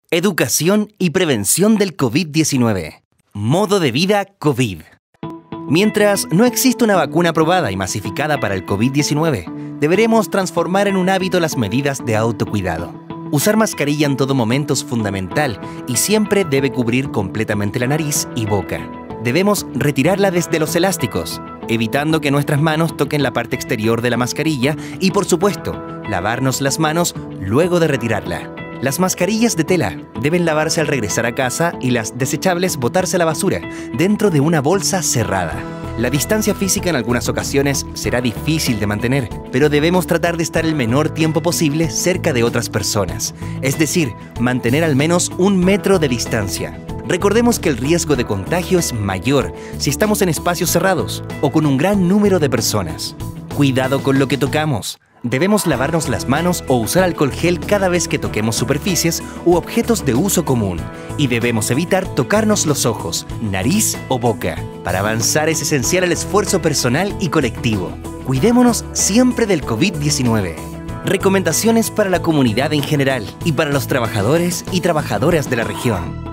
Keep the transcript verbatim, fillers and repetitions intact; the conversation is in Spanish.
Educación y prevención del COVID diecinueve. Modo de vida COVID. Mientras no existe una vacuna aprobada y masificada para el COVID diecinueve, deberemos transformar en un hábito las medidas de autocuidado. Usar mascarilla en todo momento es fundamental y siempre debe cubrir completamente la nariz y boca. Debemos retirarla desde los elásticos, evitando que nuestras manos toquen la parte exterior de la mascarilla y, por supuesto, lavarnos las manos luego de retirarla. Las mascarillas de tela deben lavarse al regresar a casa y las desechables botarse a la basura dentro de una bolsa cerrada. La distancia física en algunas ocasiones será difícil de mantener, pero debemos tratar de estar el menor tiempo posible cerca de otras personas, es decir, mantener al menos un metro de distancia. Recordemos que el riesgo de contagio es mayor si estamos en espacios cerrados o con un gran número de personas. Cuidado con lo que tocamos. Debemos lavarnos las manos o usar alcohol gel cada vez que toquemos superficies u objetos de uso común. Y debemos evitar tocarnos los ojos, nariz o boca. Para avanzar es esencial el esfuerzo personal y colectivo. Cuidémonos siempre del COVID diecinueve. Recomendaciones para la comunidad en general y para los trabajadores y trabajadoras de la región.